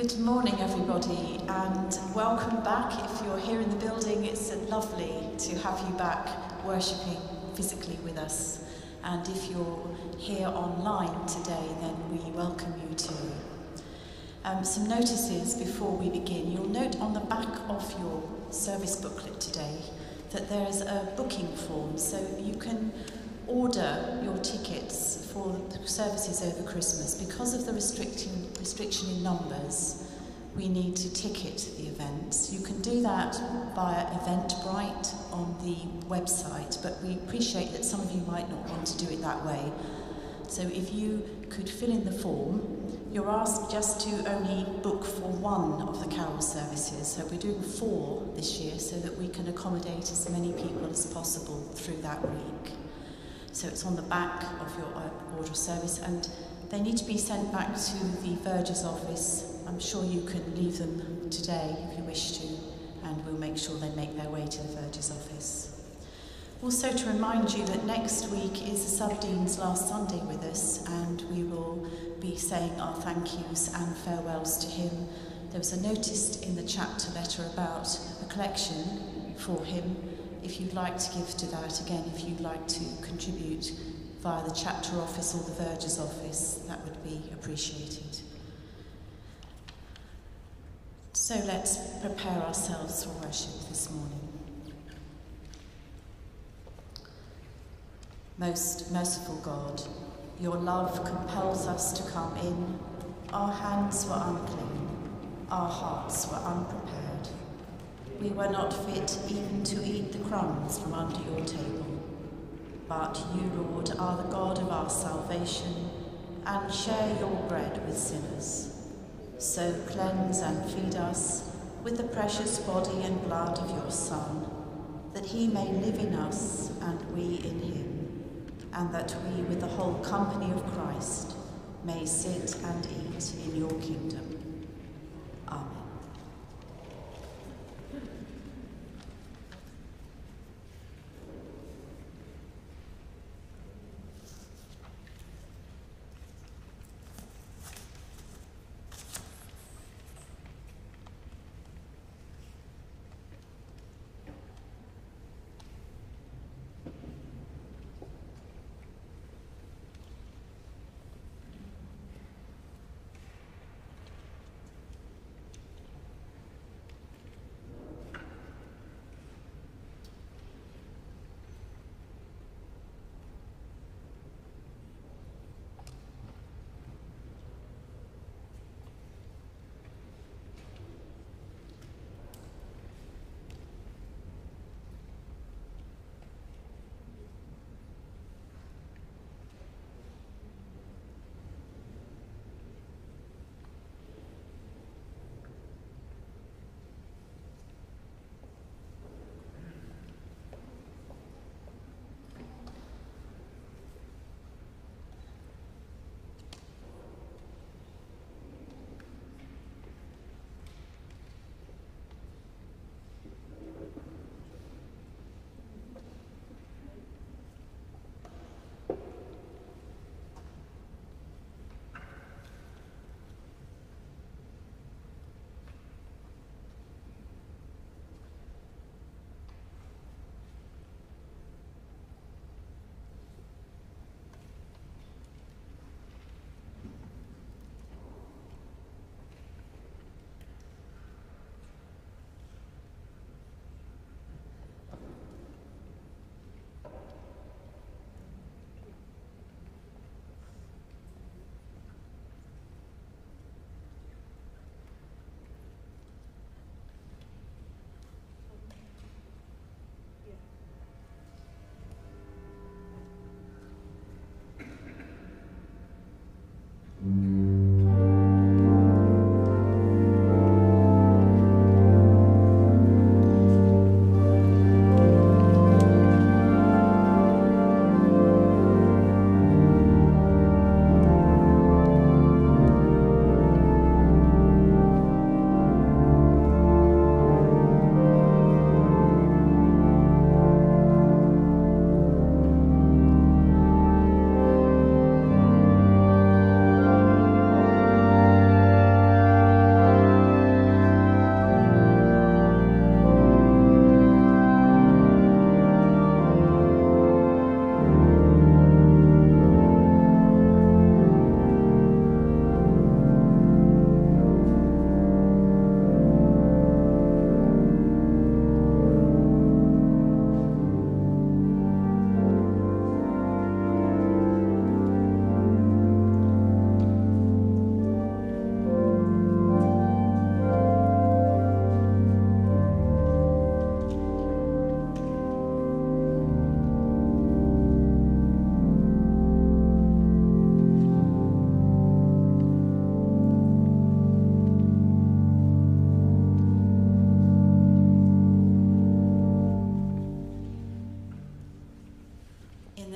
Good morning, everybody, and welcome back. If you're here in the building, it's lovely to have you back worshipping physically with us. And if you're here online today, then we welcome you too. Some notices before we begin. You'll note on the back of your service booklet today that there is a booking form, so you can order your tickets for the services over Christmas. Because of the restriction in numbers, we need to ticket the events. You can do that via Eventbrite on the website, but we appreciate that some of you might not want to do it that way. So if you could fill in the form, you're asked just to only book for one of the carol services. So we're doing 4 this year so that we can accommodate as many people as possible through that week. So it's on the back of your order of service, and they need to be sent back to the Verger's office. I'm sure you can leave them today if you wish to, and we'll make sure they make their way to the Verger's office. Also to remind you that next week is the Sub-Dean's last Sunday with us, and we will be saying our thank yous and farewells to him. There was a notice in the chapter letter about a collection for him. If you'd like to give to that, again, if you'd like to contribute via the chapter office or the Verger's office, that would be appreciated. So let's prepare ourselves for worship this morning. Most merciful God, your love compels us to come in. Our hands were unclean, our hearts were unprepared. We were not fit even to eat the crumbs from under your table. But you, Lord, are the God of our salvation, and share your bread with sinners. So cleanse and feed us with the precious body and blood of your Son, that he may live in us and we in him, and that we, with the whole company of Christ, may sit and eat in your kingdom. Amen.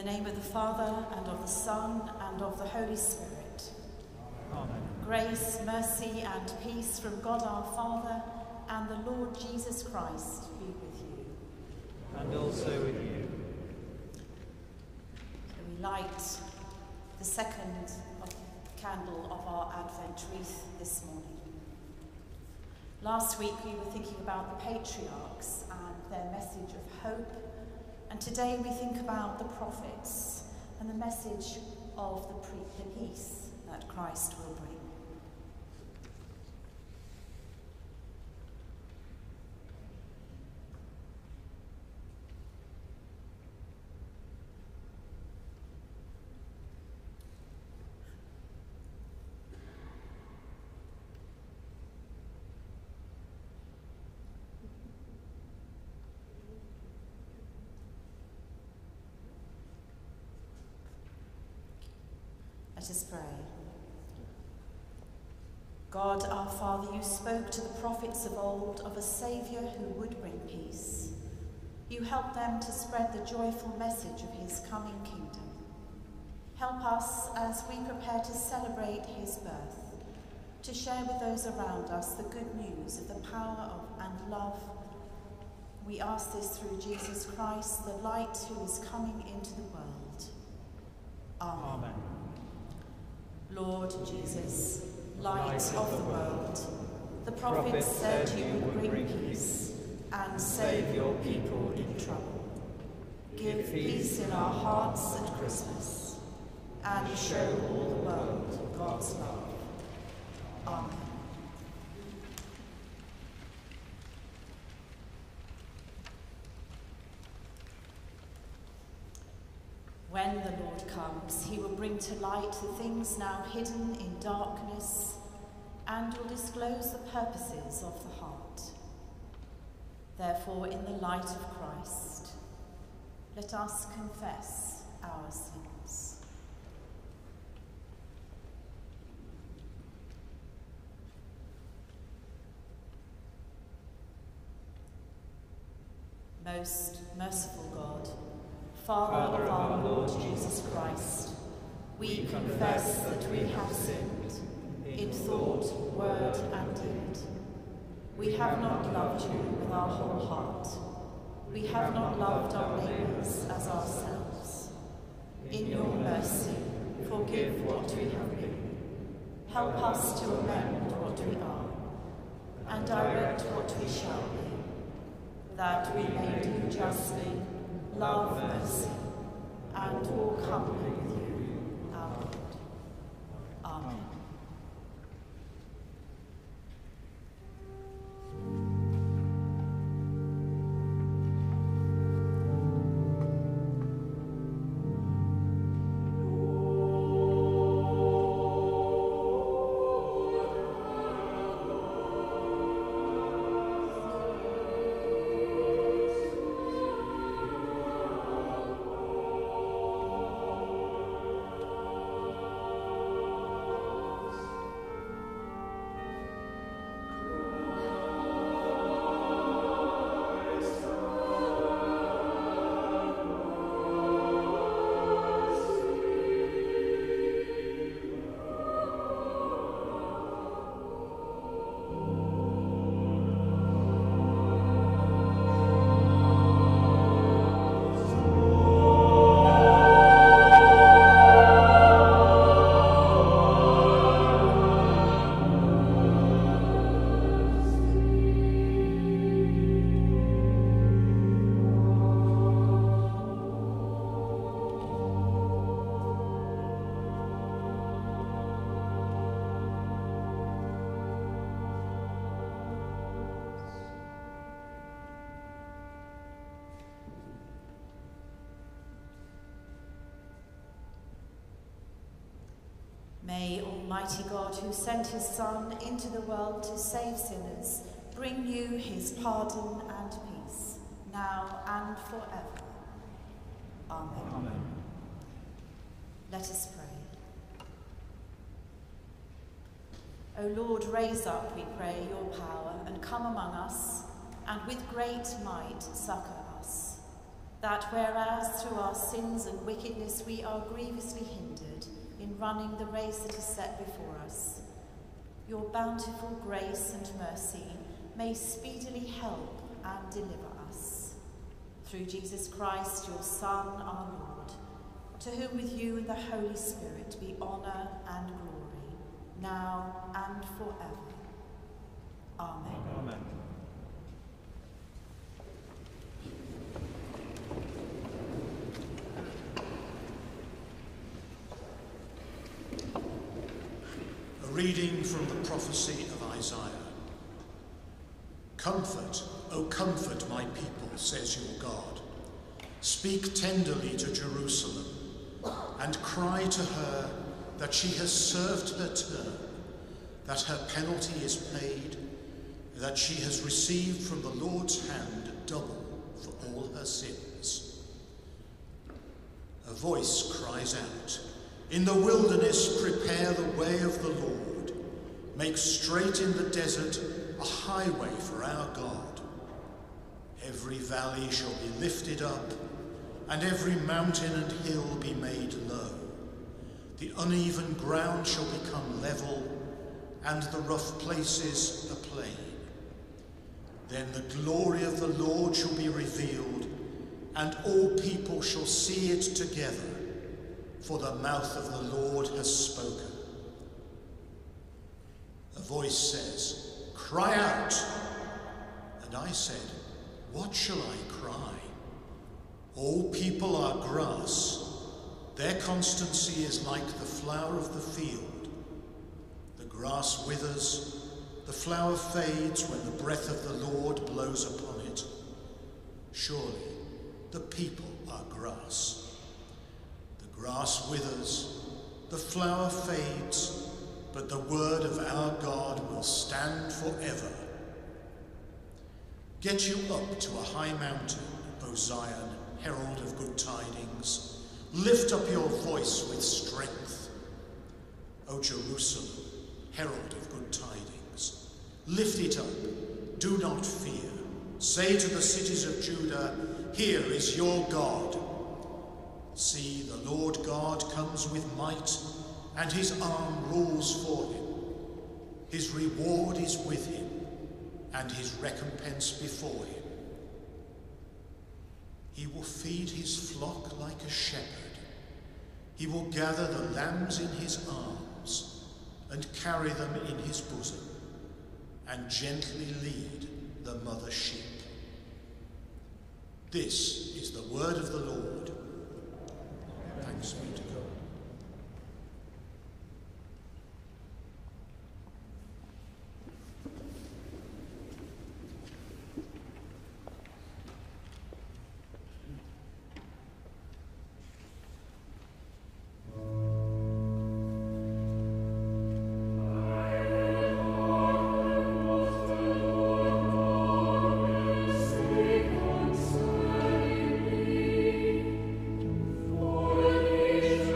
name of the Father, and of the Son, and of the Holy Spirit. Amen. Grace, mercy, and peace from God our Father and the Lord Jesus Christ be with you. And also with you. So we light the second candle of our Advent wreath this morning. Last week we were thinking about the patriarchs and their message of hope, and today we think about the prophets and the message of the peace that Christ will bring. Let us pray. God, our Father, you spoke to the prophets of old of a Saviour who would bring peace. You helped them to spread the joyful message of his coming kingdom. Help us as we prepare to celebrate his birth, to share with those around us the good news of the power of and love. We ask this through Jesus Christ, the light who is coming into the world. Amen. Amen. Lord Jesus, light of the world, the prophets said you would bring peace and save your people in trouble. Give peace in our hearts at Christmas and show all the world God's love. Amen. When the Lord comes, he will bring to light the things now hidden in darkness and will disclose the purposes of the heart. Therefore, in the light of Christ, let us confess our sins. Most merciful God, Father of our Lord Jesus Christ, we confess that we have sinned in thought, word, and deed. We have not loved you with our whole heart. We have not loved our neighbours as ourselves. In your mercy, forgive what we have been. Help us to amend what we are, and direct what we shall be, that we may do justly, love mercy, and walk humbly with you, our Lord. Amen. May Almighty God, who sent his Son into the world to save sinners, bring you his pardon and peace, now and forever. Amen. Amen. Let us pray. O Lord, raise up, we pray, your power, and come among us, and with great might succour us, that whereas through our sins and wickedness we are grievously hindered in running the race that is set before us, your bountiful grace and mercy may speedily help and deliver us. Through Jesus Christ, your Son, our Lord, to whom with you and the Holy Spirit be honour and glory, now and forever. Amen. Amen. A reading from the prophecy of Isaiah. Comfort, O comfort my people, says your God. Speak tenderly to Jerusalem, and cry to her that she has served her term, that her penalty is paid, that she has received from the Lord's hand double for all her sins. A voice cries out, in the wilderness prepare the way of the Lord, make straight in the desert a highway for our God. Every valley shall be lifted up, and every mountain and hill be made low. The uneven ground shall become level, and the rough places a plain. Then the glory of the Lord shall be revealed, and all people shall see it together, for the mouth of the Lord has spoken. A voice says, cry out. And I said, what shall I cry? All people are grass. Their constancy is like the flower of the field. The grass withers, the flower fades when the breath of the Lord blows upon it. Surely the people are grass. The grass withers, the flower fades, but the word of our God will stand forever. Get you up to a high mountain, O Zion, herald of good tidings. Lift up your voice with strength. O Jerusalem, herald of good tidings. Lift it up, do not fear. Say to the cities of Judah, here is your God. See, the Lord God comes with might, and his arm rules for him. His reward is with him, and his recompense before him. He will feed his flock like a shepherd. He will gather the lambs in his arms, and carry them in his bosom, and gently lead the mother sheep. This is the word of the Lord. Thanks be to God. Concerning me, for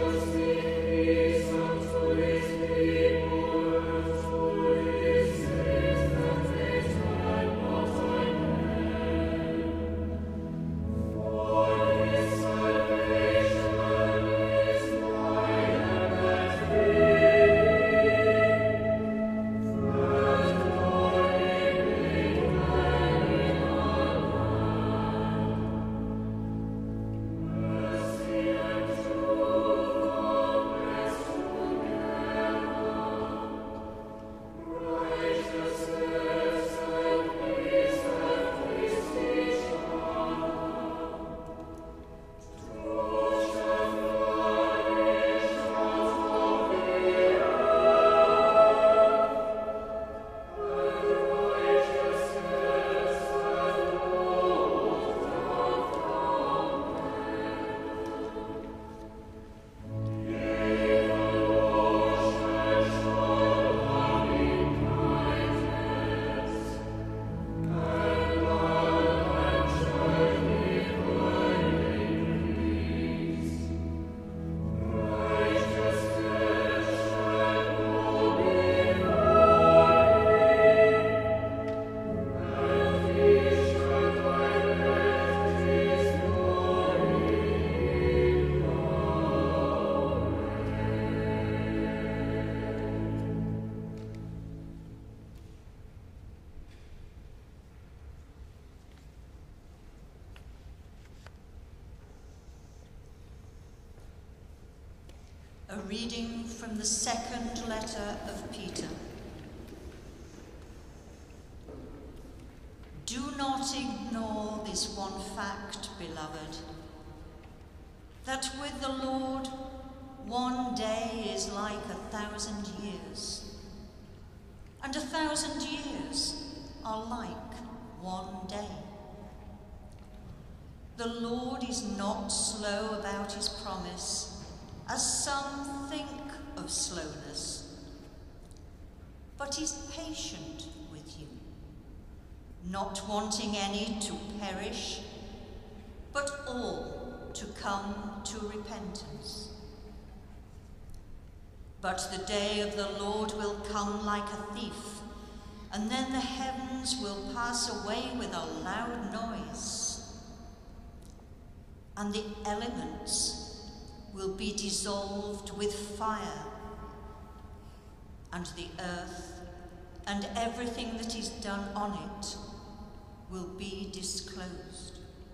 A reading from the second letter of Peter. Do not ignore this one fact, beloved, that with the Lord, one day is like 1,000 years, and 1,000 years are like one day. The Lord is not slow about his promise, as some think of slowness, but is patient with you, not wanting any to perish, but all to come to repentance. But the day of the Lord will come like a thief, and then the heavens will pass away with a loud noise, and the elements will be dissolved with fire, and the earth and everything that is done on it will be disclosed.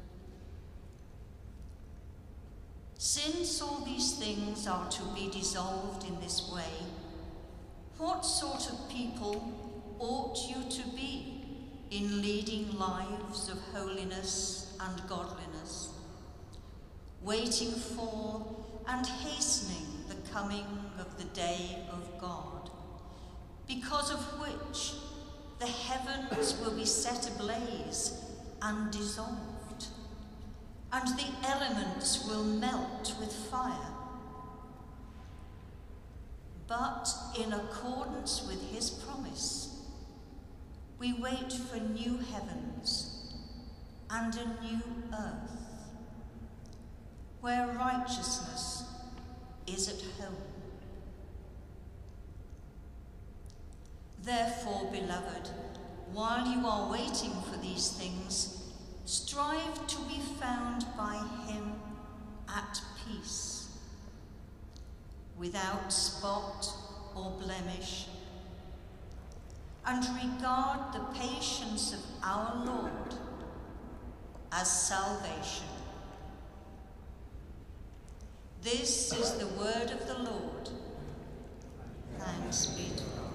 Since all these things are to be dissolved in this way, what sort of people ought you to be in leading lives of holiness and godliness, waiting for and hastening the coming of the day of God, because of which the heavens will be set ablaze and dissolved, and the elements will melt with fire? But in accordance with his promise, we wait for new heavens and a new earth, where righteousness is at home. Therefore, beloved, while you are waiting for these things, strive to be found by him at peace, without spot or blemish, and regard the patience of our Lord as salvation. This is the word of the Lord. Thanks be to God.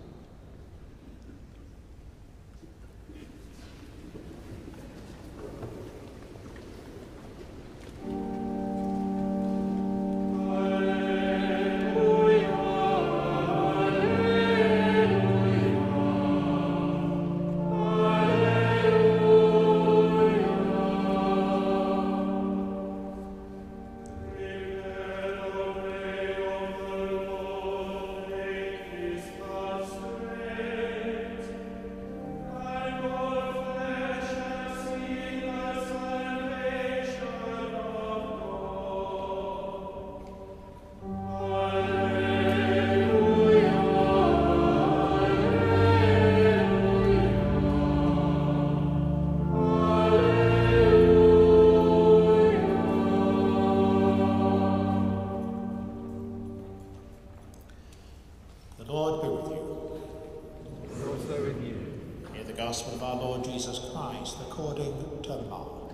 Gospel of our Lord Jesus Christ according to Mark.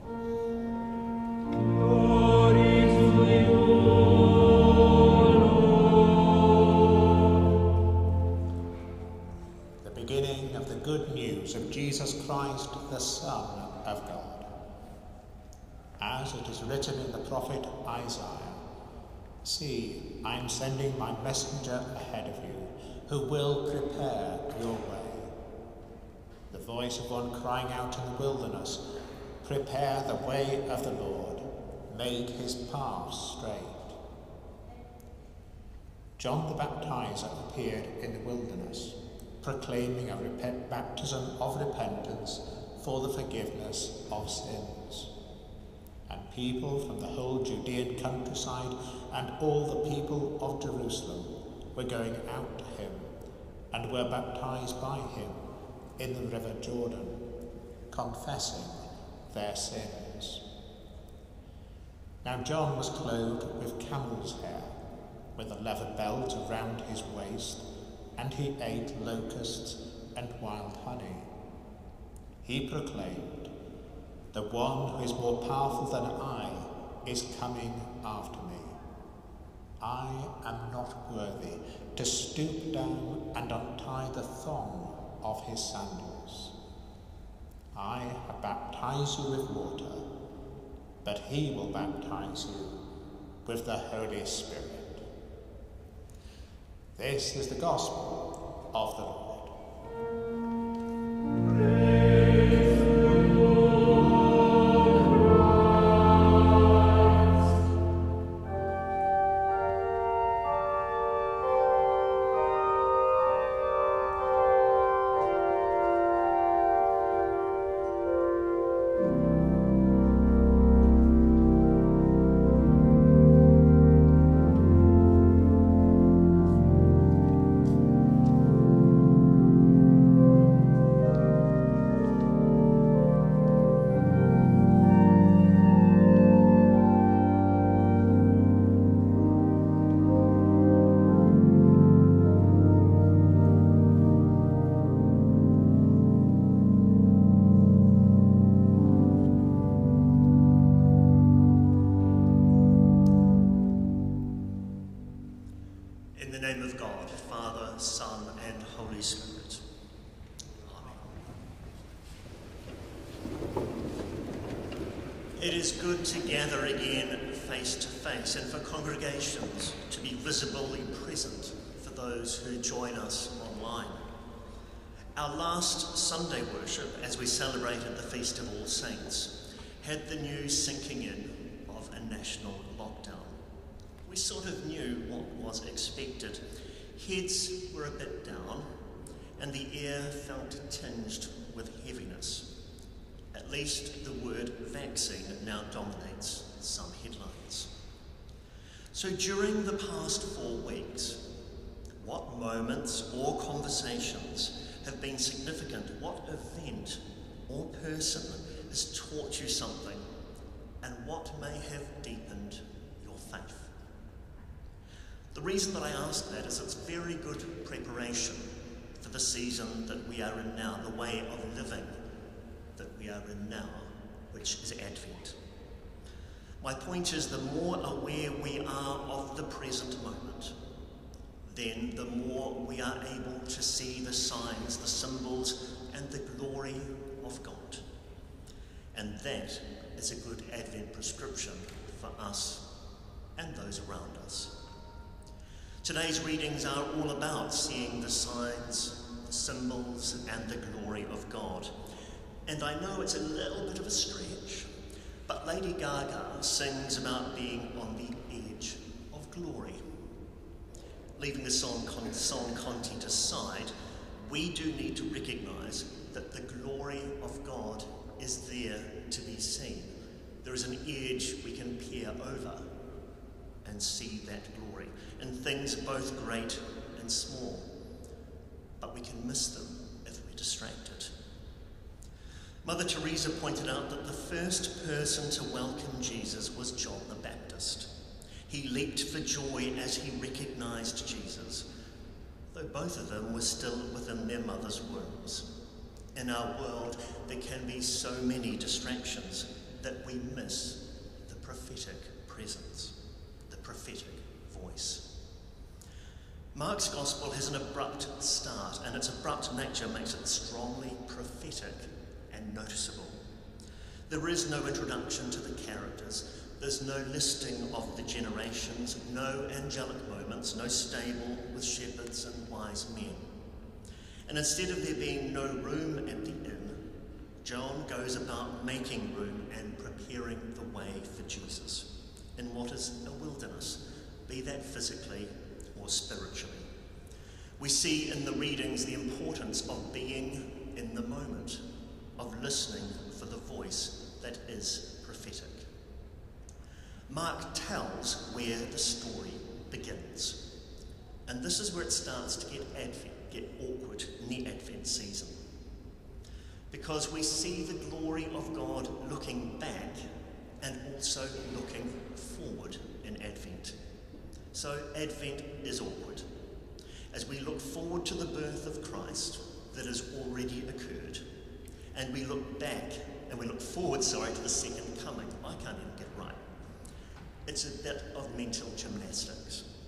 Glory to you, Lord. The beginning of the good news of Jesus Christ, the Son of God. As it is written in the prophet Isaiah, "See, I am sending my messenger ahead of you, who will prepare your way. The voice of one crying out in the wilderness, prepare the way of the Lord, make his paths straight." John the Baptizer appeared in the wilderness, proclaiming a baptism of repentance for the forgiveness of sins. And people from the whole Judean countryside and all the people of Jerusalem were going out to him and were baptized by him in the river Jordan, confessing their sins. Now John was clothed with camel's hair, with a leather belt around his waist, and he ate locusts and wild honey. He proclaimed, "The one who is more powerful than I is coming after me. I am not worthy to stoop down and untie the thong of his sandals. I have baptized you with water, but he will baptize you with the Holy Spirit. This is the gospel of the Lord. In the name of God, Father, Son, and Holy Spirit. Amen. It is good to gather again face to face, and for congregations to be visibly present for those who join us online. Our last Sunday worship, as we celebrated the Feast of All Saints, had the news sinking in of a national lockdown. We sort of knew what was expected. Heads were a bit down, and the air felt tinged with heaviness. At least the word vaccine now dominates some headlines. So during the past 4 weeks, what moments or conversations have been significant? What event or person has taught you something, and what may have deepened your faith? The reason that I ask that is it's very good preparation for the season that we are in now, the way of living that we are in now, which is Advent. My point is, the more aware we are of the present moment, then the more we are able to see the signs, the symbols, and the glory of God. And that is a good Advent prescription for us and those around us. Today's readings are all about seeing the signs, the symbols, and the glory of God. And I know it's a little bit of a stretch, but Lady Gaga sings about being on the edge of glory. Leaving the song content aside, we do need to recognise that the glory of God is there to be seen. There is an edge we can peer over and see that glory in things both great and small, but we can miss them if we're distracted. Mother Teresa pointed out that the first person to welcome Jesus was John the Baptist. He leaped for joy as he recognised Jesus, though both of them were still within their mother's wombs. In our world, there can be so many distractions that we miss the prophetic presence, the prophetic voice. Mark's Gospel has an abrupt start, and its abrupt nature makes it strongly prophetic and noticeable. There is no introduction to the characters. There's no listing of the generations, no angelic moments, no stable with shepherds and wise men. And instead of there being no room at the inn, John goes about making room and preparing the way for Jesus in what is a wilderness, be that physically or spiritually. We see in the readings the importance of being in the moment, of listening for the voice that is prophetic. Mark tells where the story begins, and this is where it starts to get awkward in the Advent season, because we see the glory of God looking back and also looking forward in Advent. So Advent is awkward as we look forward to the birth of Christ that has already occurred, and we look back and we look forward, to the second coming. I can't even get right. It's a bit of mental gymnastics.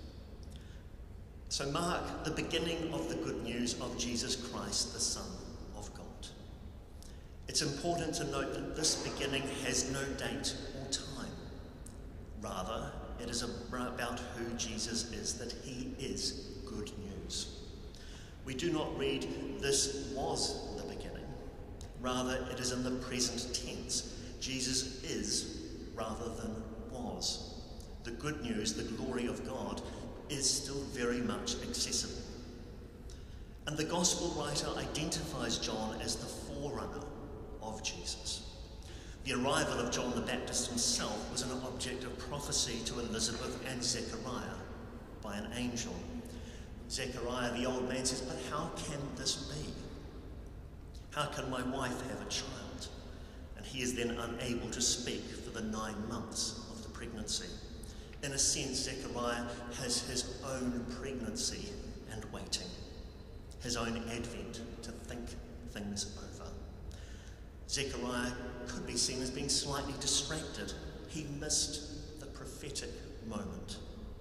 So mark the beginning of the good news of Jesus Christ, the Son of God. It's important to note that this beginning has no date or time. Rather, it is about who Jesus is, that he is good news. We do not read, "This was the beginning." Rather, it is in the present tense. Jesus is rather than was. The good news, the glory of God, is still very much accessible. And the Gospel writer identifies John as the forerunner of Jesus. The arrival of John the Baptist himself was an object of prophecy to Elizabeth and Zechariah by an angel. Zechariah, the old man, says, "But how can this be? How can my wife have a child?" And he is then unable to speak for the 9 months of the pregnancy. In a sense, Zechariah has his own pregnancy and waiting, his own advent to think things over. Zechariah could be seen as being slightly distracted. He missed the prophetic moment.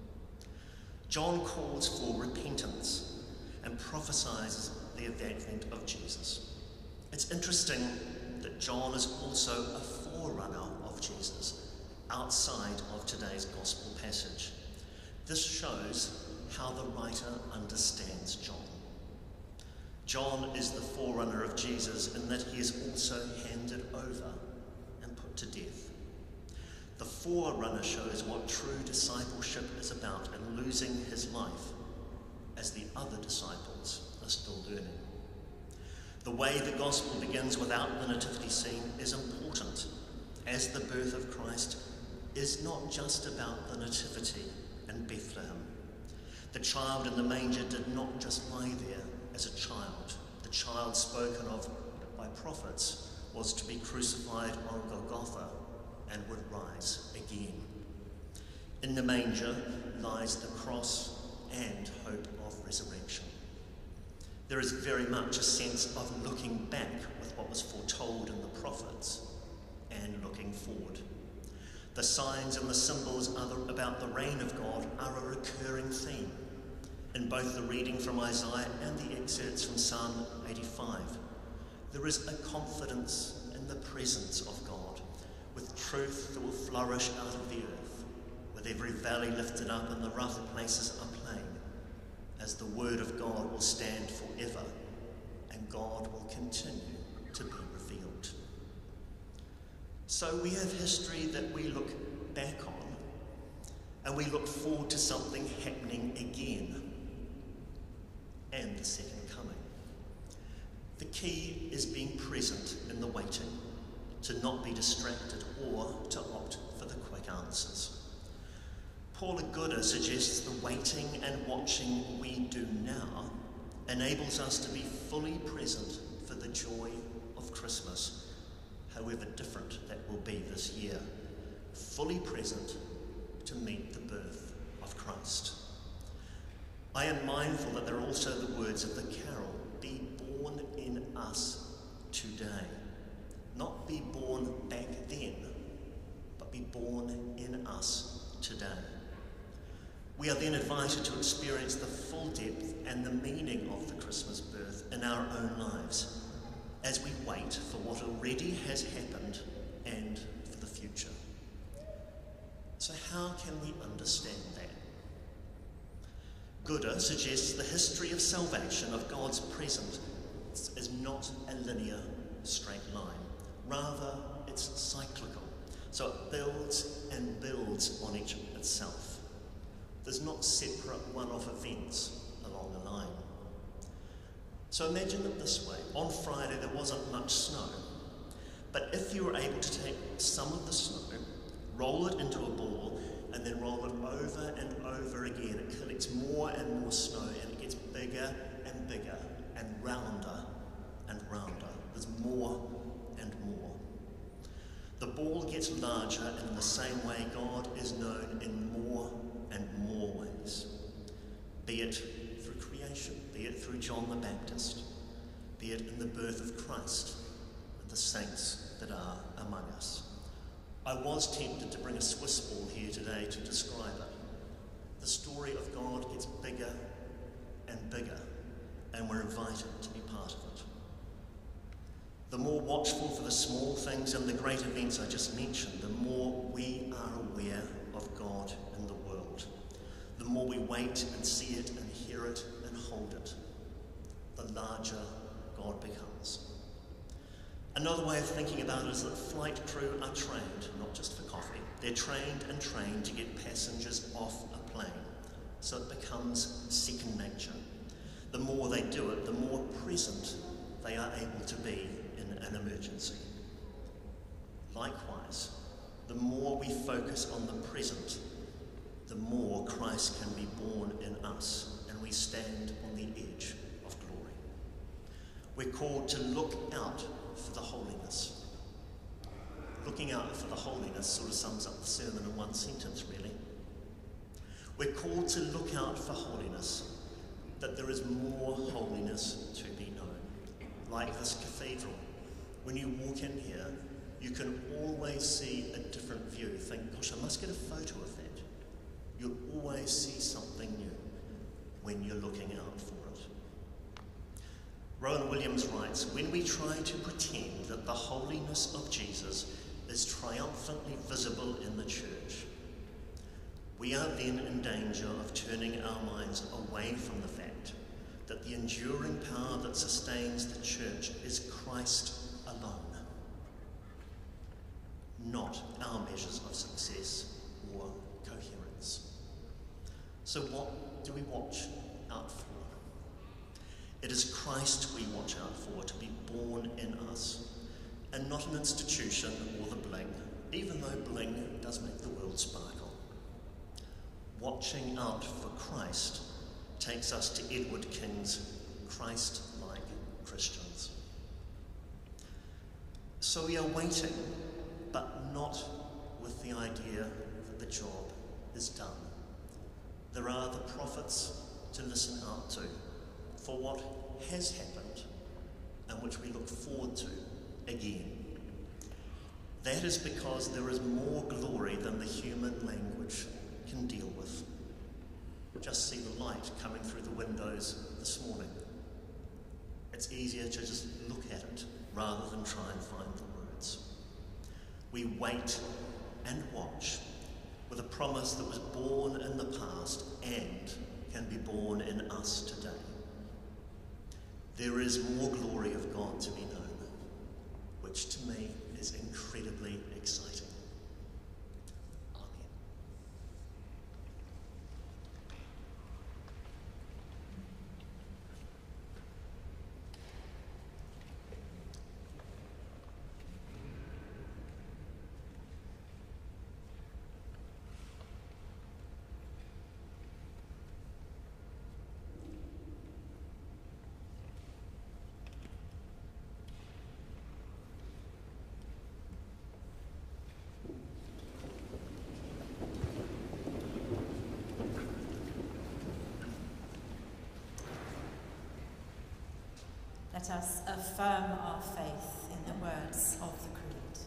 John calls for repentance and prophesies the advent of Jesus. It's interesting that John is also a forerunner of Jesus outside of today's gospel passage. This shows how the writer understands John. John is the forerunner of Jesus in that he is also handed over and put to death. The forerunner shows what true discipleship is about in losing his life as the other disciples are still learning. The way the gospel begins without the nativity scene is important, as the birth of Christ is not just about the nativity in Bethlehem. The child in the manger did not just lie there as a child. The child spoken of by prophets was to be crucified on Golgotha and would rise again. In the manger lies the cross and hope of resurrection. There is very much a sense of looking back with what was foretold in the prophets and looking forward. The signs and the symbols about the reign of God are a recurring theme in both the reading from Isaiah and the excerpts from Psalm 85. There is a confidence in the presence of God, with truth that will flourish out of the earth, with every valley lifted up and the rough places are plain, as the word of God will stand forever and God will continue to be revealed. So we have history that we look back on, and we look forward to something happening again, and the second coming. The key is being present in the waiting, to not be distracted or to opt for the quick answers. Paula Gooder suggests the waiting and watching we do now enables us to be fully present for the joy of Christmas, however different that will be this year. Fully present to meet the birth of Christ. I am mindful that there are also the words of the carol, "Be born in us today." Not be born back then, but be born in us today. We are then invited to experience the full depth and the meaning of the Christmas birth in our own lives as we wait for what already has happened and for the future. So how can we understand that? Gooder suggests the history of salvation, of God's presence, is not a linear straight line. Rather, it's cyclical. So it builds and builds on each itself. There's not separate one-off events along the line. So imagine it this way. On Friday there wasn't much snow, but if you were able to take some of the snow, roll it into a ball, and then roll it over and over again, it collects more and more snow, and it gets bigger and bigger and rounder and rounder. There's more and more. The ball gets larger, and in the same way God is known in more and more ways. Be it through creation, be it through John the Baptist, be it in the birth of Christ and the saints that are among us. I was tempted to bring a Swiss ball here today to describe it. The story of God gets bigger bigger, and we're invited to be part of it. The more watchful for the small things and the great events I just mentioned, the more we are aware of God in the world. The more we wait and see it and hear it and hold it, the larger God becomes. Another way of thinking about it is that flight crew are trained, not just for coffee. They're trained and trained to get passengers off a plane, so it becomes second nature. The more they do it, the more present they are able to be in an emergency. Likewise, the more we focus on the present, the more Christ can be born in us, and we stand on the edge of glory. We're called to look out for the holiness. Looking out for the holiness sort of sums up the sermon in one sentence, really. We're called to look out for holiness, that there is more holiness to be known. Like this cathedral. When you walk in here, you can always see a different view. Think, gosh, I must get a photo of that. You'll always see something new when you're looking out for it. Rowan Williams writes, when we try to pretend that the holiness of Jesus is triumphantly visible in the church, we are then in danger of turning our minds away from the fact that the enduring power that sustains the church is Christ alone, not our measures of success or coherence. So what do we watch out for? It is Christ we watch out for, to be born in us, and not an institution or the bling, even though bling does make the world sparkle. Watching out for Christ takes us to Edward King's Christ-like Christians. So we are waiting, but not with the idea that the job is done. There are the prophets to listen out to for what has happened and which we look forward to again. That is because there is more glory than the human language can deal with. Just see the light coming through the windows this morning. It's easier to just look at it rather than try and find the words. We wait and watch with a promise that was born in the past and can be born in us today. There is more glory of God to be known, which to me is incredibly exciting. Amen. Let us affirm our faith in the words of the Creed.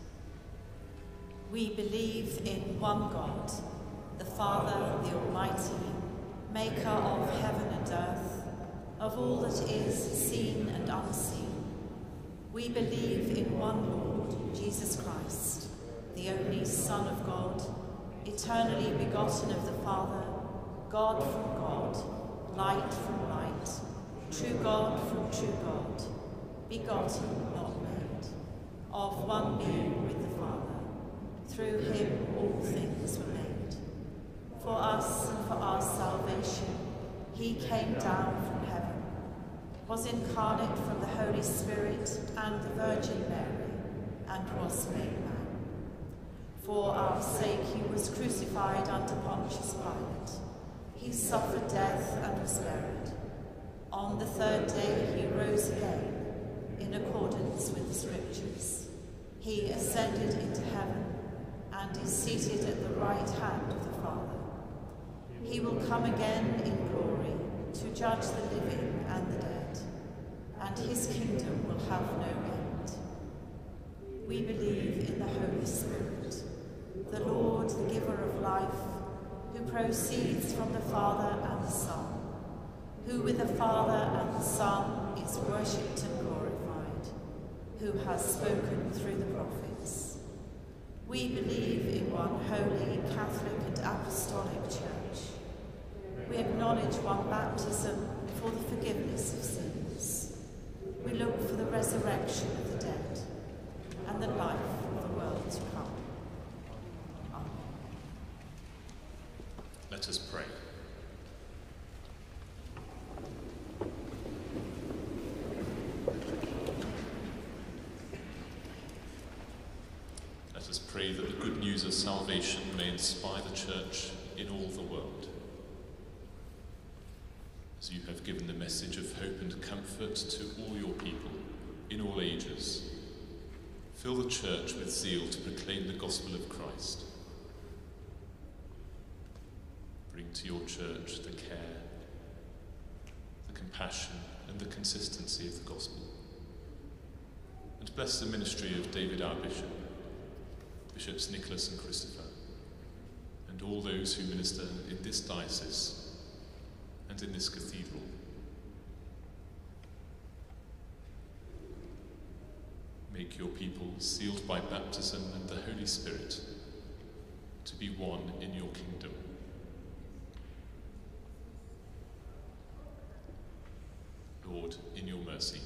We believe in one God, the Father, the Almighty, maker of heaven and earth, of all that is seen and unseen. We believe in one Lord, Jesus Christ, the only Son of God, eternally begotten of the Father, God from God, light from light, true God from true God, begotten, not made, of one being with the Father. Through him all things were made. For us and for our salvation, he came down from heaven, was incarnate from the Holy Spirit and the Virgin Mary, and was made man. For our sake he was crucified under Pontius Pilate. He suffered death and was buried. On the third day he rose again, in accordance with the Scriptures. He ascended into heaven and is seated at the right hand of the Father. He will come again in glory to judge the living and the dead, and his kingdom will have no end. We believe in the Holy Spirit, the Lord, the giver of life, who proceeds from the Father and the Son, who with the Father and the Son is worshipped and glorified, who has spoken through the prophets. We believe in one holy, Catholic and Apostolic Church. We acknowledge one baptism for the forgiveness of sins. We look for the resurrection of the dead and the life of the world to come. Amen. Let us pray. Let us pray that the good news of salvation may inspire the Church in all the world. As you have given the message of hope and comfort to all your people in all ages, fill the Church with zeal to proclaim the gospel of Christ. Bring to your Church the care, the compassion and the consistency of the gospel. And bless the ministry of David our Bishop, Bishops Nicholas and Christopher, and all those who minister in this diocese and in this cathedral. Make your people, sealed by baptism and the Holy Spirit, to be one in your kingdom. Lord, in your mercy,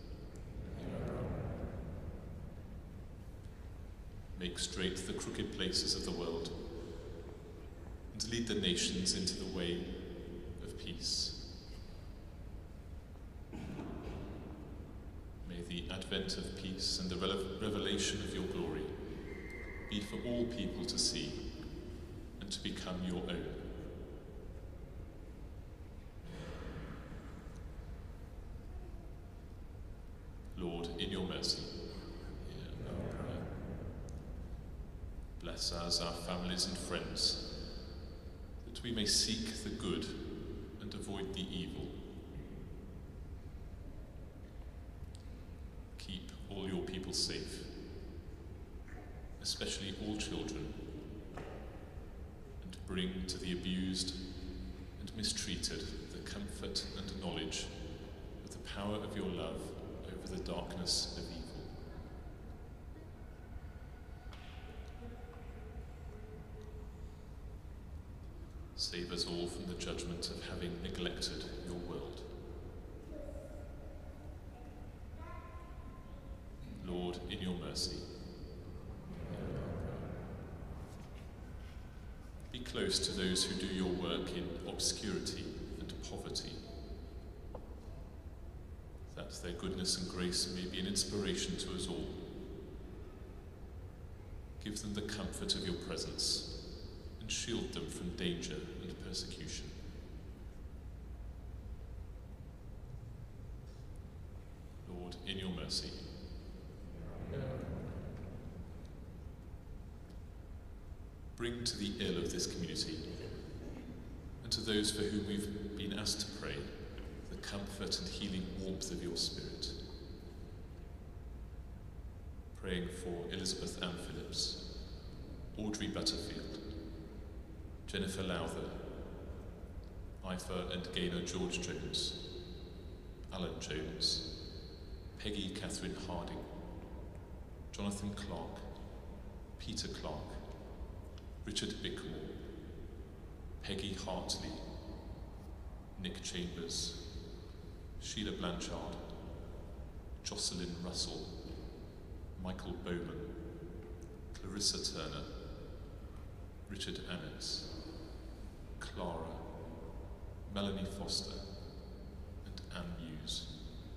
make straight the crooked places of the world, and lead the nations into the way of peace. May the advent of peace and the revelation of your glory be for all people to see and to become your own. Lord, in your mercy, hear our prayer. Bless us, our families and friends, that we may seek the good and avoid the evil. Keep all your people safe, especially all children, and bring to the abused and mistreated the comfort and knowledge of the power of your love over the darkness of evil. Save us all from the judgment of having neglected your world. Lord, in your mercy, be close to those who do your work in obscurity and poverty, that their goodness and grace may be an inspiration to us all. Give them the comfort of your presence and shield them from danger and persecution. Lord, in your mercy, bring to the ill of this community and to those for whom we've been asked to pray the comfort and healing warmth of your Spirit. Praying for Elizabeth Ann Phillips, Audrey Butterfield, Jennifer Lowther, Ifa and Gaynor George Jones, Alan Jones, Peggy Catherine Harding, Jonathan Clark, Peter Clark, Richard Bickmore, Peggy Hartley, Nick Chambers, Sheila Blanchard, Jocelyn Russell, Michael Bowman, Clarissa Turner, Richard Annetts, Clara, Melanie Foster, and Anne Hughes.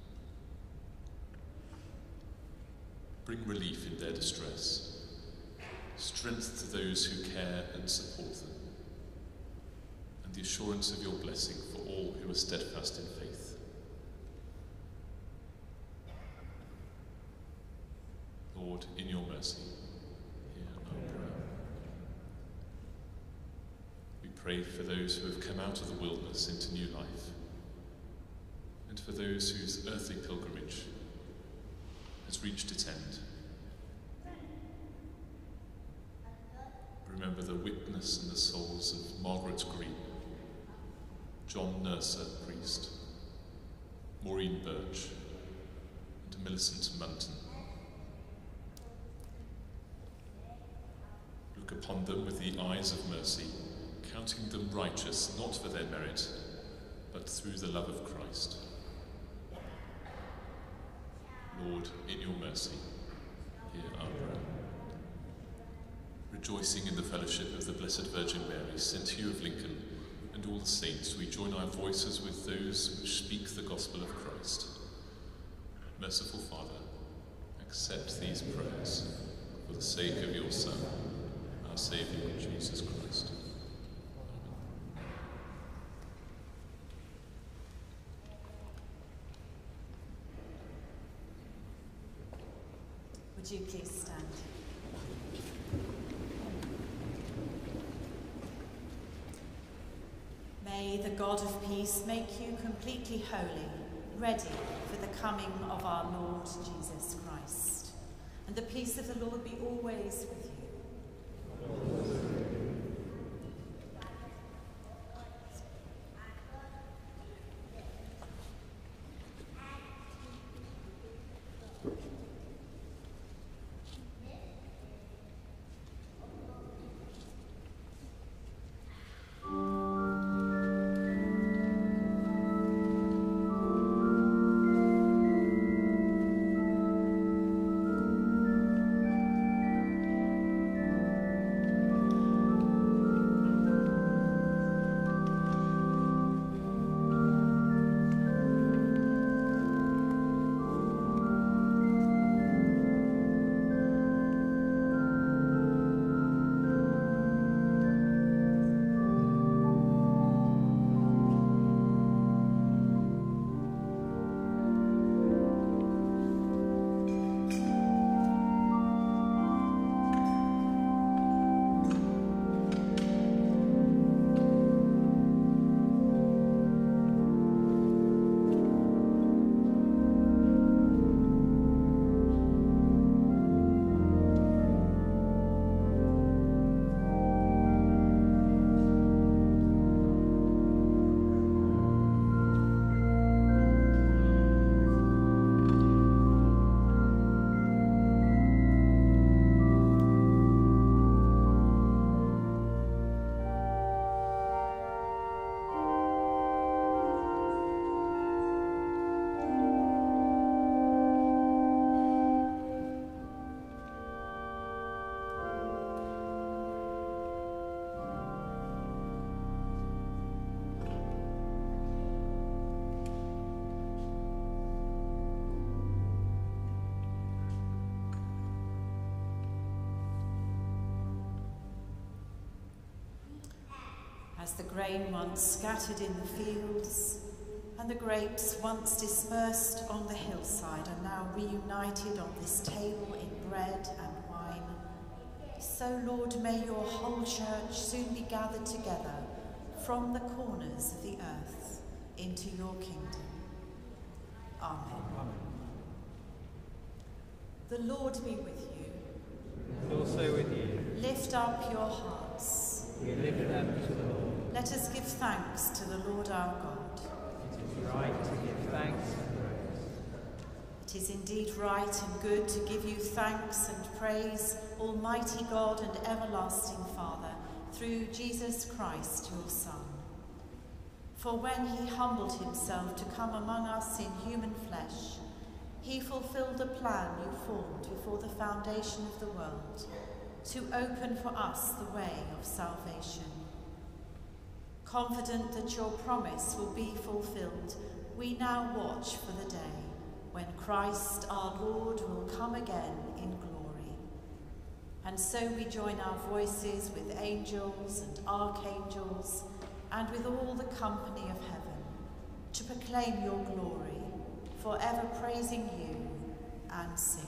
Bring relief in their distress, strength to those who care and support them, and the assurance of your blessing for all who are steadfast in faith. Lord, in your mercy, hear our prayer. We pray for those who have come out of the wilderness into new life, and for those whose earthly pilgrimage has reached its end. Remember the witness and the souls of Margaret Green, John Nurser, priest, Maureen Birch, and Millicent Munton. Look upon them with the eyes of mercy, counting them righteous, not for their merit, but through the love of Christ. Lord, in your mercy, hear our prayer. Rejoicing in the fellowship of the Blessed Virgin Mary, St. Hugh of Lincoln, and all the saints, we join our voices with those which speak the gospel of Christ. Merciful Father, accept these prayers for the sake of your Son, our Saviour, Jesus Christ. Would you please stand? May the God of peace make you completely holy, ready for the coming of our Lord Jesus Christ. And the peace of the Lord be always with you. As the grain once scattered in the fields, and the grapes once dispersed on the hillside are now reunited on this table in bread and wine, so, Lord, may your whole church soon be gathered together from the corners of the earth into your kingdom. Amen. Amen. The Lord be with you. And also with you. Lift up your hearts. We lift them to the Lord. Let us give thanks to the Lord our God. It is right to give thanks and praise. It is indeed right and good to give you thanks and praise, Almighty God and everlasting Father, through Jesus Christ, your Son. For when he humbled himself to come among us in human flesh, he fulfilled the plan you formed before the foundation of the world, to open for us the way of salvation. Confident that your promise will be fulfilled, we now watch for the day when Christ our Lord will come again in glory. And so we join our voices with angels and archangels and with all the company of heaven to proclaim your glory, forever praising you and singing.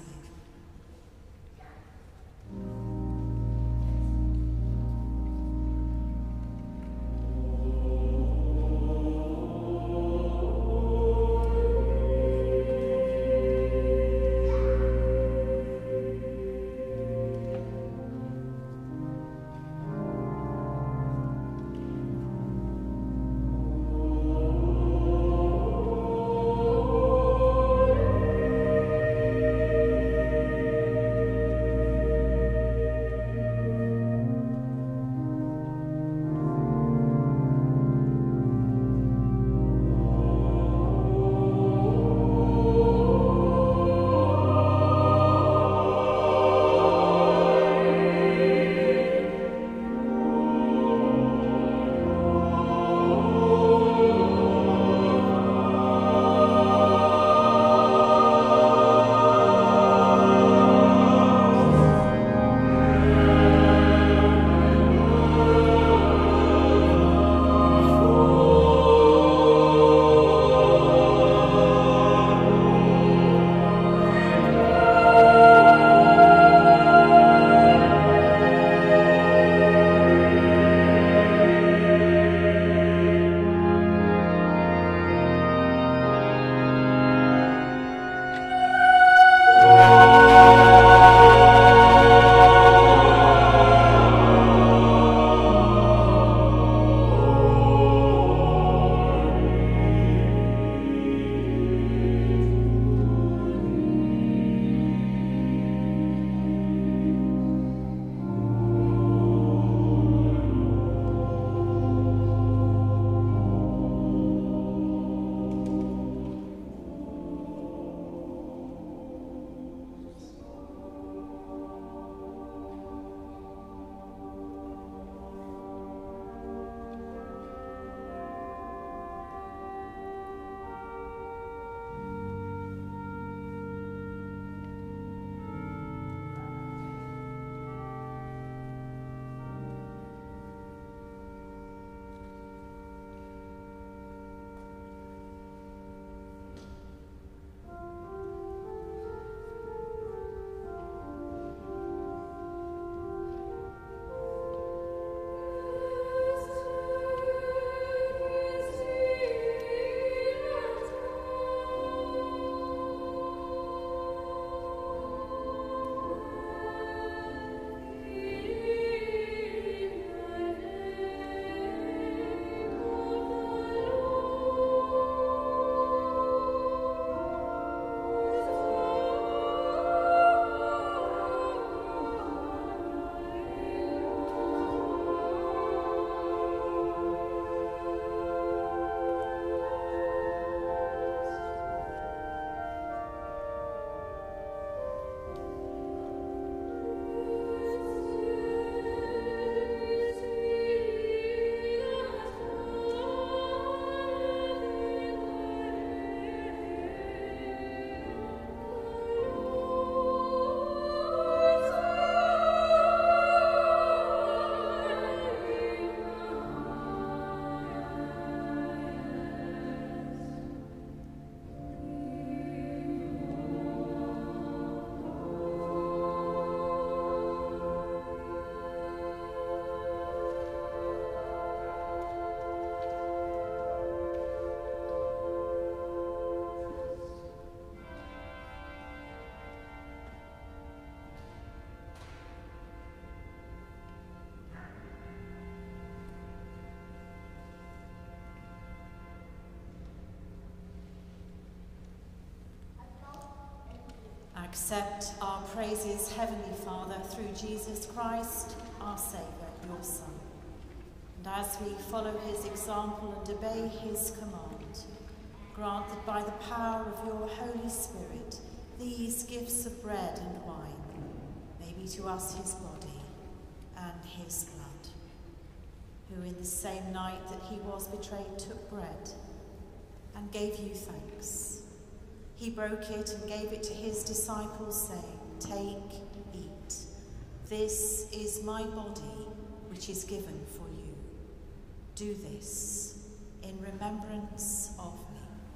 Accept our praises, Heavenly Father, through Jesus Christ, our Saviour, your Son. And as we follow his example and obey his command, grant that by the power of your Holy Spirit, these gifts of bread and wine may be to us his body and his blood, who in the same night that he was betrayed took bread and gave you thanks. He broke it and gave it to his disciples, saying, "Take, eat. This is my body, which is given for you. Do this in remembrance of me."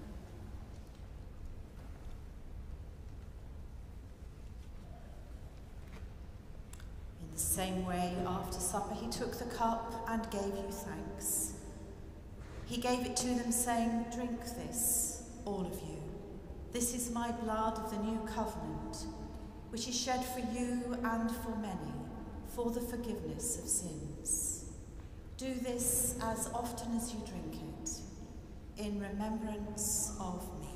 In the same way, after supper, he took the cup and gave you thanks. He gave it to them, saying, "Drink this, all of you. This is my blood of the new covenant, which is shed for you and for many, for the forgiveness of sins. Do this as often as you drink it, in remembrance of me."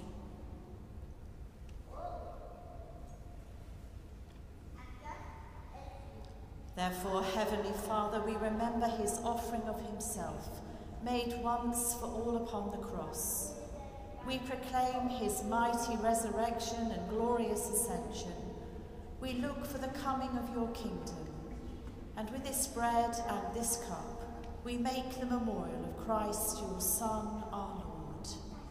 Therefore, Heavenly Father, we remember his offering of himself, made once for all upon the cross. We proclaim his mighty resurrection and glorious ascension. We look for the coming of your kingdom. And with this bread and this cup, we make the memorial of Christ, your Son, our Lord.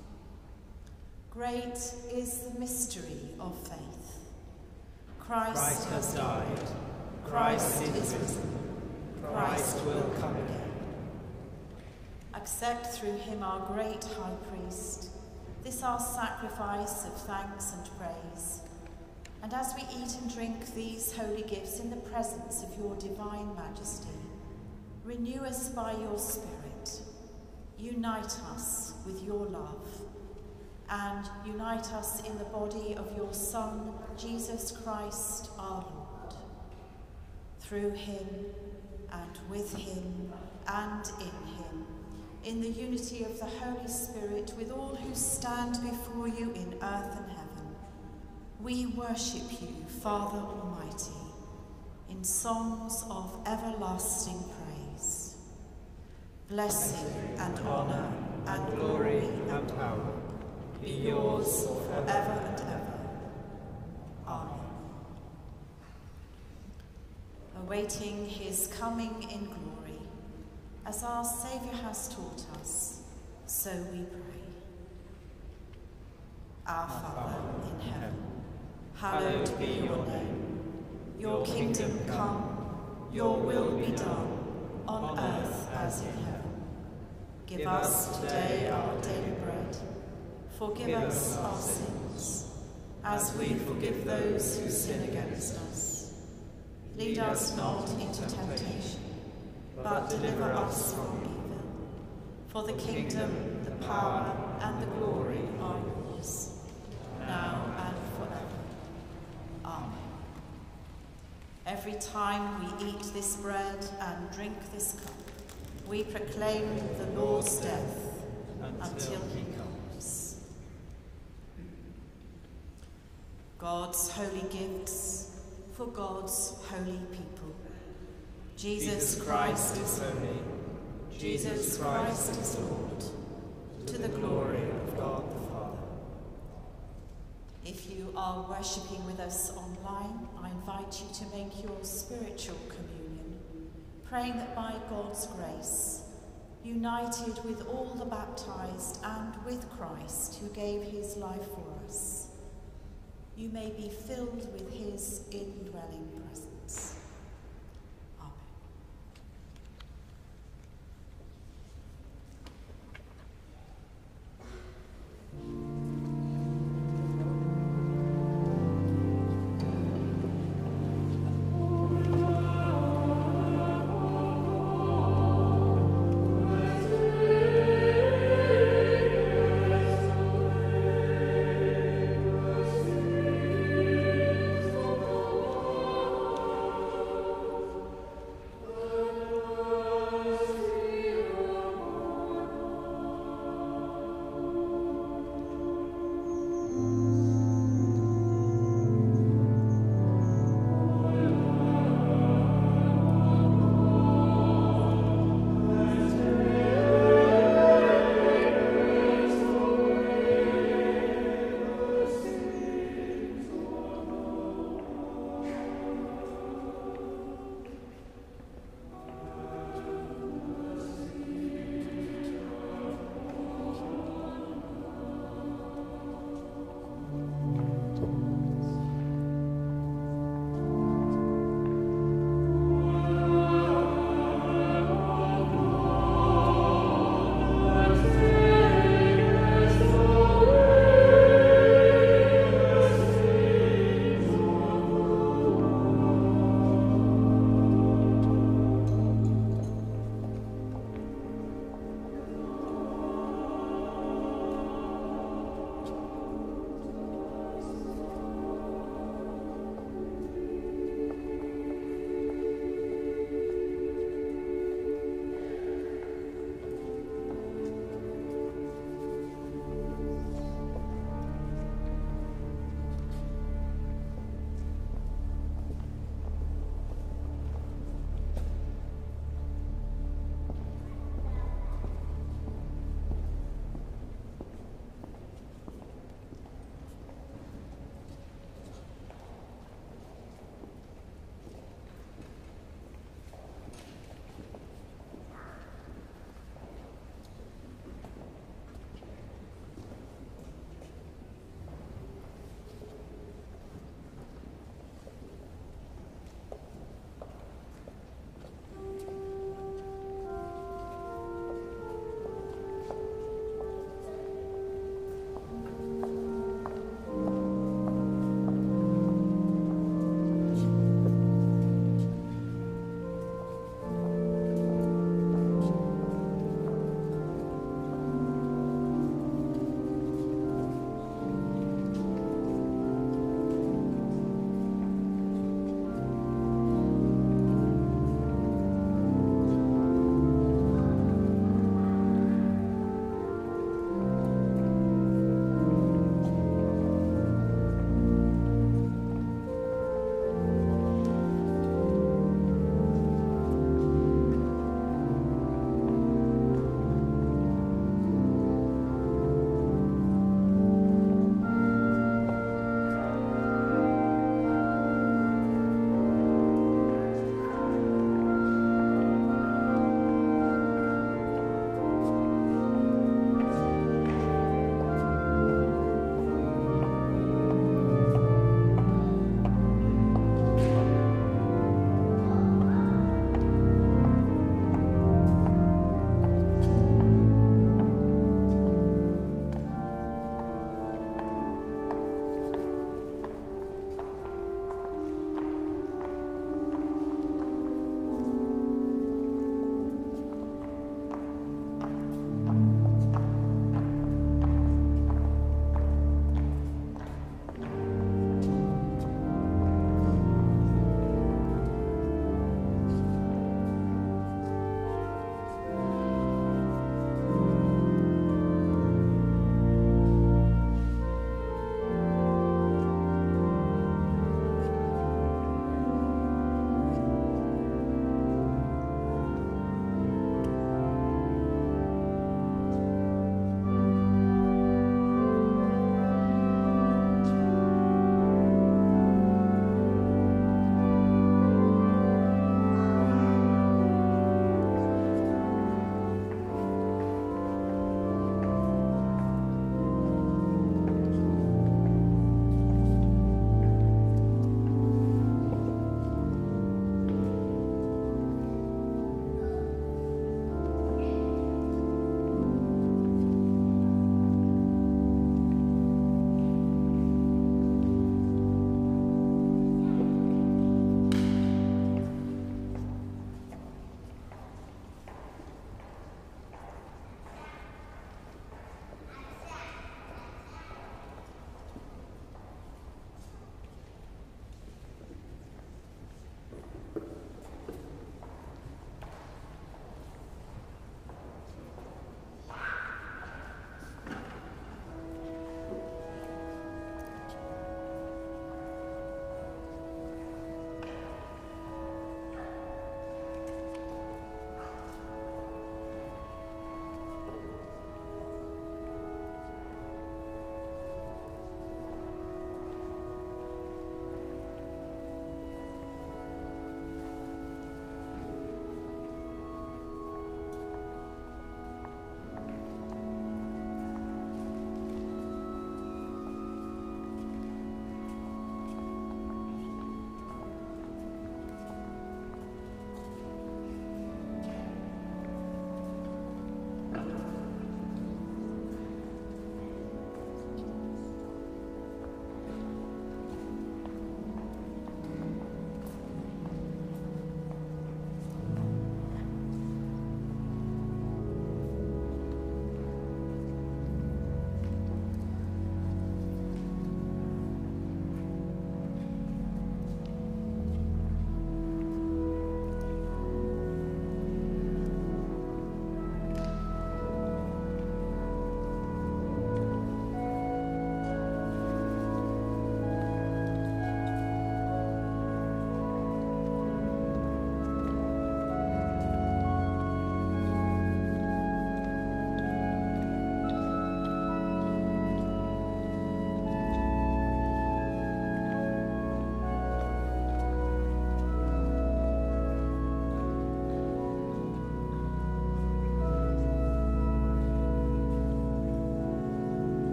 Great is the mystery of faith. Christ has died. Christ is risen. Christ will come again. Accept through him, our great high priest, this our sacrifice of thanks and praise. And as we eat and drink these holy gifts in the presence of your divine majesty, renew us by your Spirit, unite us with your love, and unite us in the body of your Son, Jesus Christ our Lord. Through him, and with him, and in him, in the unity of the Holy Spirit, with all who stand before you in earth and heaven, we worship you, Father Almighty, in songs of everlasting praise. Blessing and honour and glory and power be yours forever and ever. Amen. Awaiting his coming in glory, as our Saviour has taught us, so we pray. Our Father in heaven, hallowed be your name. Your kingdom come, your will be done, on earth as in heaven. Give us today our daily bread. Forgive us our sins, as we forgive those who sin against us. Lead us not into temptation, but deliver us from evil. For the kingdom, the power, and the glory are yours, now and forever. Amen. Every time we eat this bread and drink this cup, we proclaim the Lord's death until he comes. God's holy gifts for God's holy people. Jesus Christ is holy. Jesus Christ is Lord, to the glory of God the Father. If you are worshipping with us online, I invite you to make your spiritual communion, praying that by God's grace, united with all the baptized and with Christ who gave his life for us, you may be filled with his indwelling presence. Amen.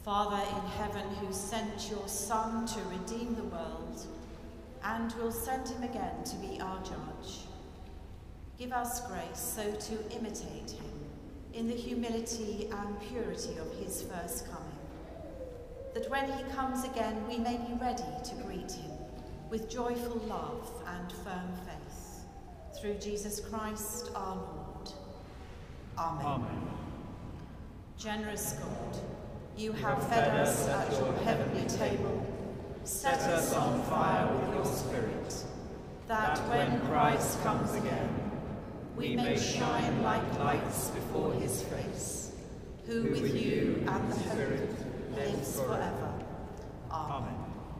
Father in heaven, who sent your Son to redeem the world, and will send him again to be our judge, give us grace so to imitate him in the humility and purity of his first coming, that when he comes again we may be ready to greet him with joyful love and firm faith. Through Jesus Christ our Lord. Amen. Amen. Generous God, you have fed us at your heavenly table. Set us on fire with your Spirit, that when Christ comes again, we may shine like lights before his face, who with you and the Holy lives forever. Amen.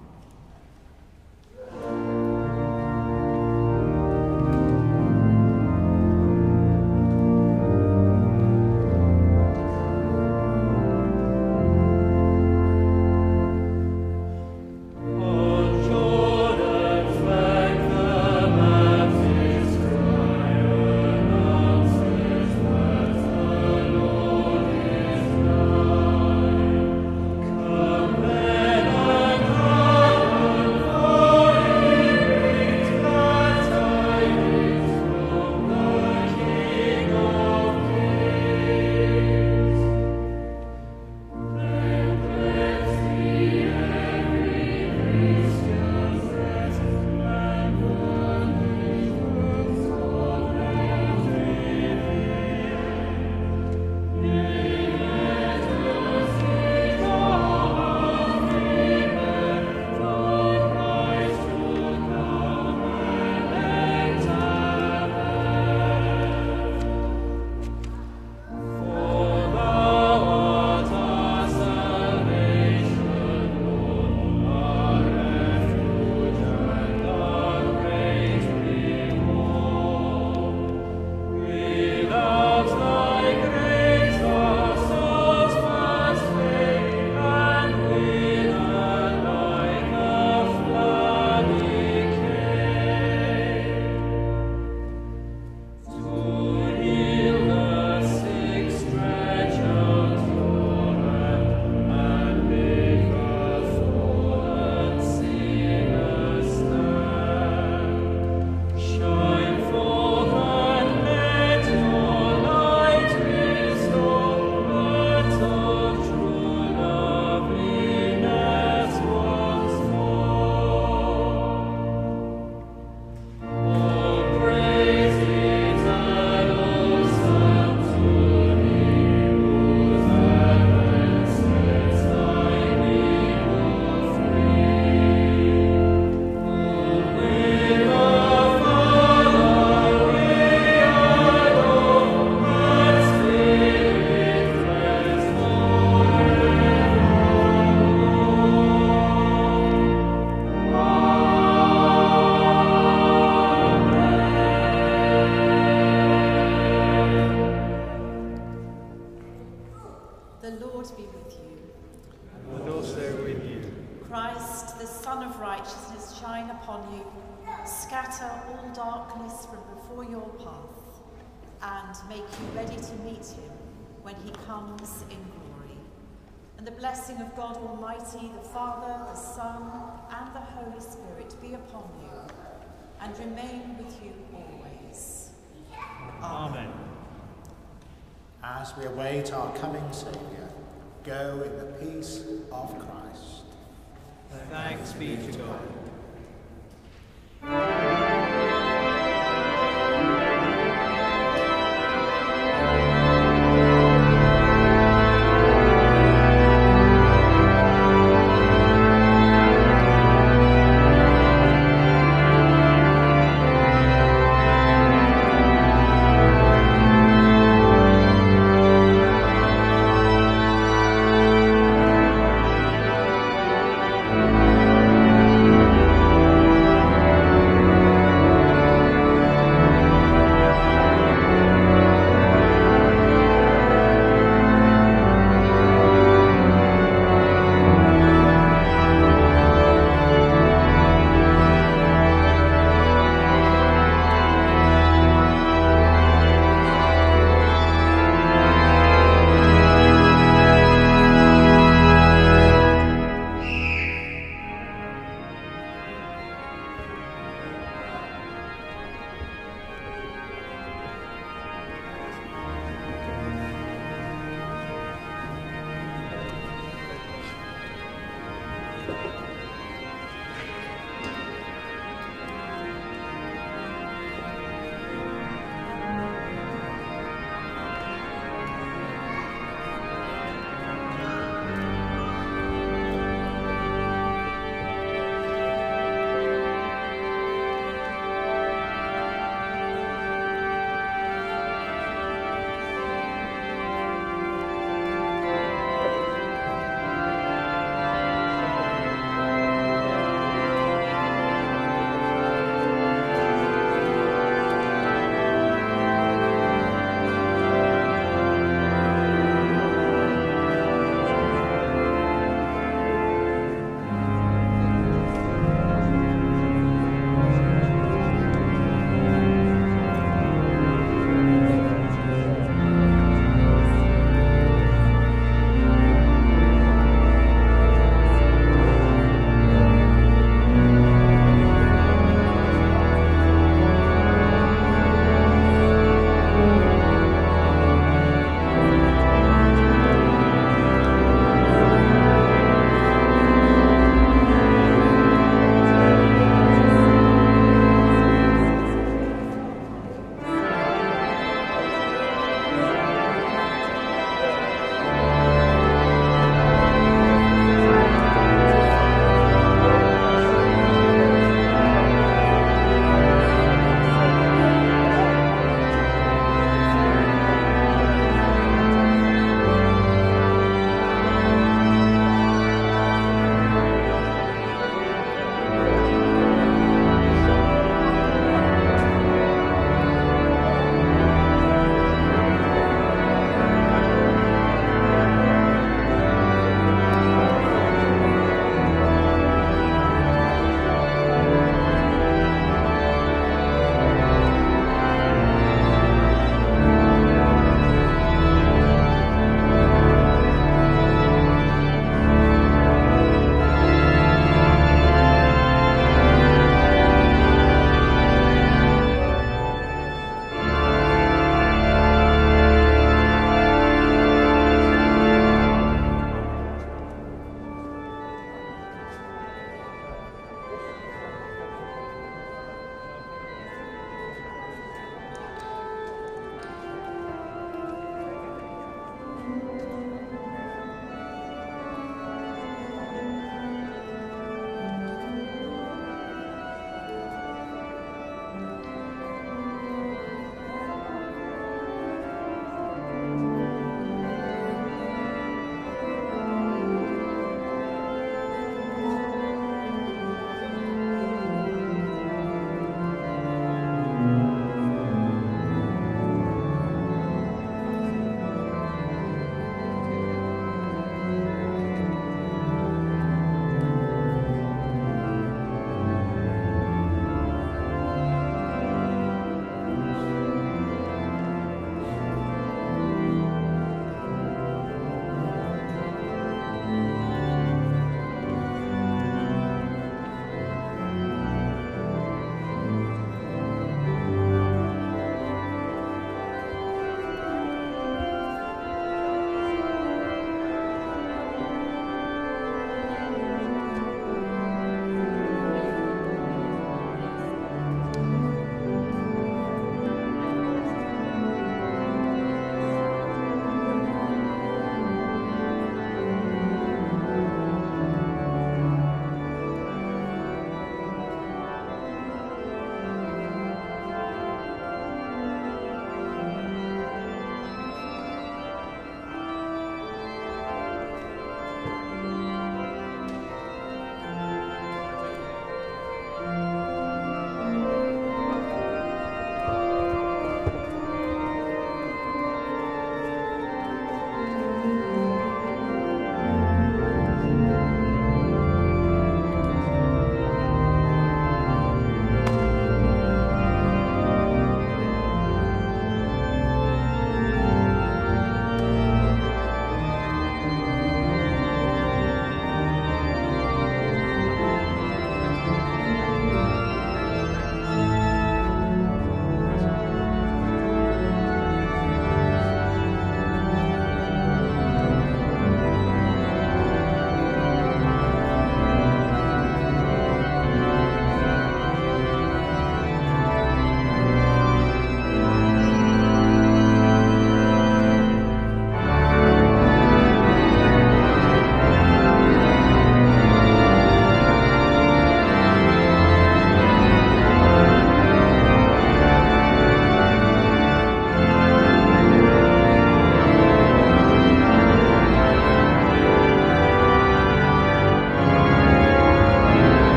Make you ready to meet him when he comes in glory. And the blessing of God Almighty, the Father, the Son, and the Holy Spirit be upon you and remain with you always. Amen. As we await our coming Saviour, go in the peace of Christ. Thanks be to God.